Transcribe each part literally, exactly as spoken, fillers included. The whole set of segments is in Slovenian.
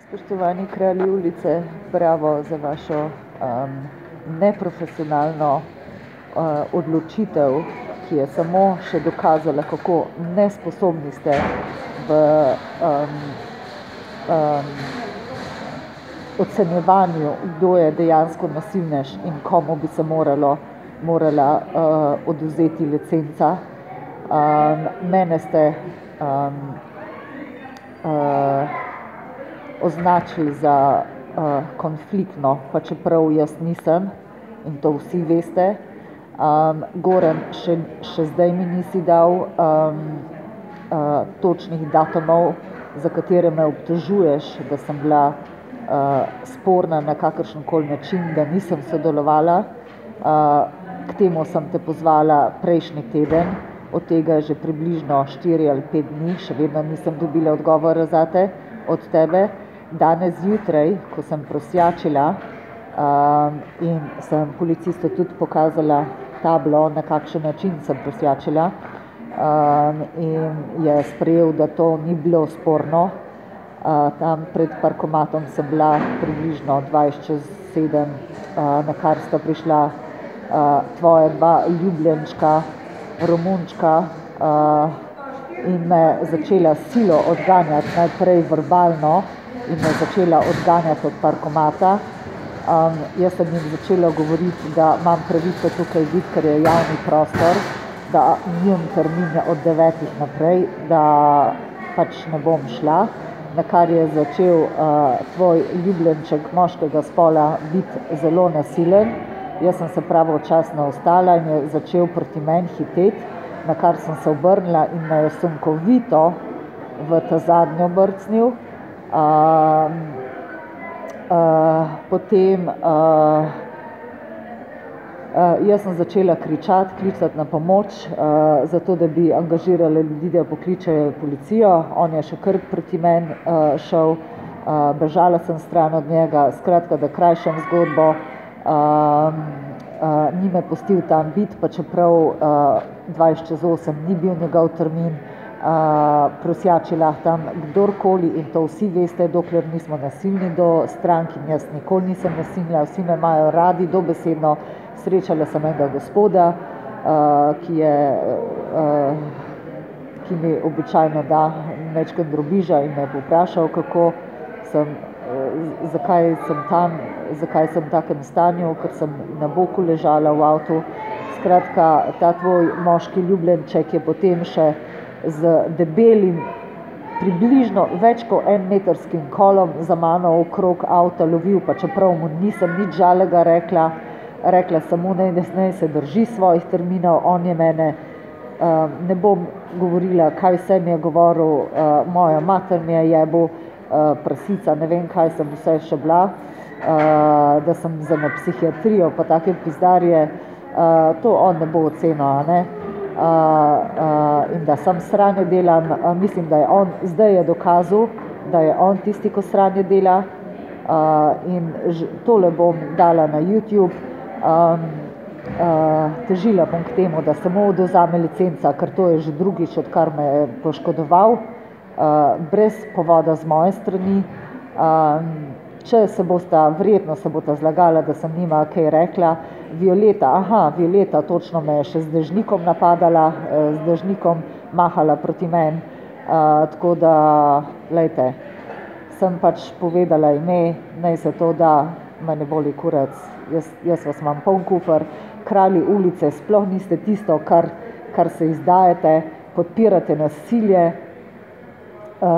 Spoštovani kralji ulice, bravo za vašo um, neprofesionalno uh, odločitev, ki je samo še dokazala, kako nesposobni ste v um, um, ocenjevanju, kdo je dejansko nasilnež in komu bi se moralo, morala uh, odvzeti licenca. Um, mene ste um, uh, označili za uh, konfliktno, pa čeprav jaz nisem in to vsi veste. Um, Goran, še, še zdaj mi nisi dal um, uh, točnih datumov, za katere me obtožuješ, da sem bila uh, sporna na kakršenkoli način, da nisem sodelovala. Uh, k temu sem te pozvala prejšnji teden, od tega je že približno štiri ali pet dni, še vedno nisem dobila odgovora zate od tebe. Danes zjutraj, ko sem prosjačila um, in sem policistu tudi pokazala tablo, na kakšen način sem prosjačila, um, in je sprejel, da to ni bilo sporno. Uh, tam pred parkomatom sem bila približno dvajset čez sedem, uh, na kar sta prišla uh, tvoja dva ljubljenčka, Romunčka, uh, in me začela silo odganjati, najprej verbalno, in me začela odganjati od parkomata. Um, jaz sem jim začela govoriti, da imam pravico tukaj biti, ker je javni prostor, da njun termin je od devetih naprej, da pač ne bom šla, na kar je začel uh, tvoj ljubljenček moškega spola biti zelo nasilen. Jaz sem se pravočasno ostala in je začel proti meni hiteti, na kar sem se obrnila in me je sunkovito v ta zadnjo brcnil. Uh, uh, potem uh, uh, jaz sem začela kričati, klicati na pomoč, uh, zato da bi angažirali ljudi, da pokličejo policijo. On je še kar proti meni uh, šel, uh, bežala sem stran od njega, skratka, da krajšam zgodbo. Uh, uh, ni me pustil tam biti, pa čeprav uh, dvajset čez osem ni bil njegov termin. Uh, prosjačila tam kdorkoli in to vsi veste, dokler nismo nasilni do strank, in jaz nikoli nisem nasilna, vsi me imajo radi, dobesedno. Srečala sem enega gospoda, uh, ki, je, uh, ki mi običajno da mečken drobiža in me je povprašal, kako sem, uh, zakaj sem tam, zakaj sem v takem stanju, ker sem na boku ležala v avtu. Skratka, ta tvoj moški ljubljenček je potem še z debelim, približno več kot enmetrskim kolom za mano okrog avta lovil, pa čeprav mu nisem nič žalega rekla, rekla samo naj, naj se drži svojih terminov. On je mene, uh, ne bom govorila, kaj vse mi je govoril, uh, moja mater mi je jebil, uh, prasica, ne vem, kaj sem vse še bila, uh, da sem za na psihiatrijo, pa take pizdarje, uh, to on ne bo ocenil, a ne? Uh, uh, in da sam sranje delam, uh, mislim, da je on, zdaj je dokazal, da je on tisti, ko sranje dela, uh, in ž, tole bom dala na YouTube. Um, uh, težila bom k temu, da samo odvzame licenca, ker to je že drugič, odkar me je poškodoval, uh, brez povoda z moje strani. Um, če se bosta, verjetno se bosta zlagala, da sem njima kaj rekla. Violeta, aha, Violeta točno me je še z dežnikom napadala, z dežnikom mahala proti meni, uh, tako da, lejte, sem pač povedala ime, naj se to da, me ne boli kurac, jaz, jaz vas imam poln kufer. Kralji ulice, sploh niste tisto, kar, kar se izdajete, podpirate nasilje, uh,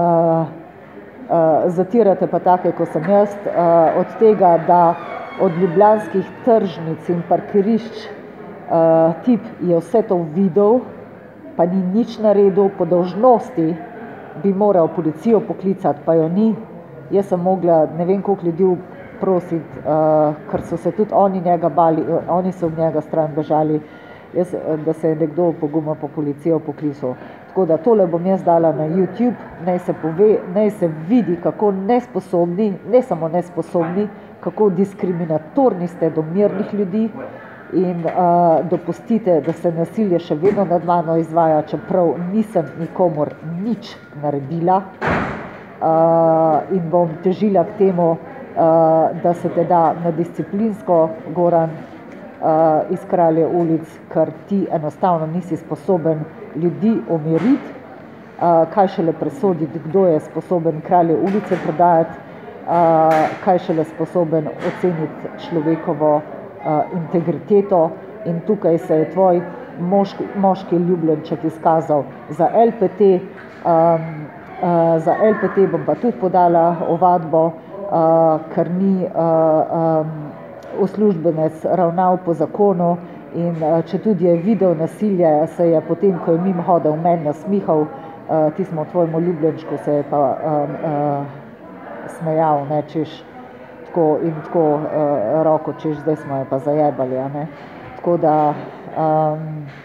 uh, zatirate pa take, ko sem jaz, uh, od tega, da od ljubljanskih tržnic in parkirišč uh, tip je vse to videl, pa ni nič naredil, po dolžnosti bi moral policijo poklicati, pa jo ni. Jaz sem mogla ne vem koliko ljudi prositi, uh, ker so se tudi oni njega bali, uh, oni so v njega stran bežali, jaz, da se je nekdo pogumil po policijo poklical. Tako da tole bom jaz dala na YouTube, naj se pove, naj se vidi, kako nesposobni, ne samo nesposobni, kako diskriminatorni ste do mirnih ljudi in uh, dopustite, da se nasilje še vedno nad mano izvaja, čeprav nisem nikomur nič naredila. uh, in bom težila k temu, uh, da se te da na disciplinsko, Goran, uh, iz Kralje ulic, ker ti enostavno nisi sposoben ljudi umiriti, uh, kaj šele presoditi, kdo je sposoben Kralje ulice prodajati, uh, kaj šele sposoben oceniti človekovo uh, integriteto, in tukaj se je tvoj moški, moški ljubljenček izkazal. Za L P T, um, uh, za L P T bom pa tudi podala ovadbo, uh, ker ni uh, um, uslužbenec ravnal po zakonu, in uh, če tudi je videl nasilje, se je potem, ko je mimo hodil, meni nasmihal, uh, ti smo tvojemu ljubljenčku, se je pa um, uh, smejal, ne, češ tako in tako uh, roko, češ zdaj smo je pa zajebali, a ne. Tako da um,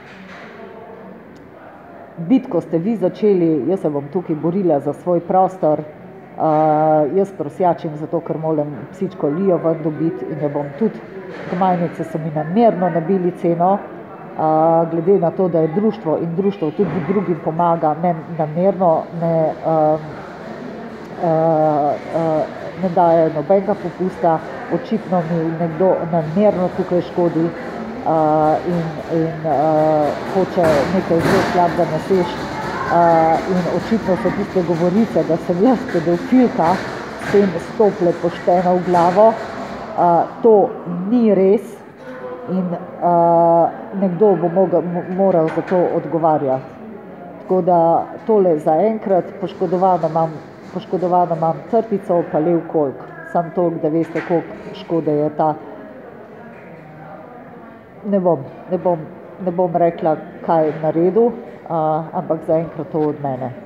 bitko ste vi začeli, jaz se bom tukaj borila za svoj prostor, uh, jaz prosjačim zato, ker moram psičko Lijo ven dobiti in jo bom tudi, Gmajnice so mi namerno nabili ceno, uh, glede na to, da je društvo in društvo tudi drugim pomaga, meni namerno ne, uh, uh, uh, ne daje nobenega popusta, očitno mi nekdo namerno tukaj škodi, Uh, in, in uh, hoče nekaj zelo slabega naseči. Uh, in očitno so tiste govorice, da sem jaz pedofilka, s tem stople pošteno v glavo. Uh, to ni res in uh, nekdo bo mogel, moral za to odgovarjati. Tako da tole zaenkrat, poškodovano imam, poškodovano imam trpico, pa lev kolk. Sam toliko, da veste, koliko škode je ta. Ne bom, ne bom, ne bom rekla, kaj naredil, uh, ampak zaenkrat to od mene.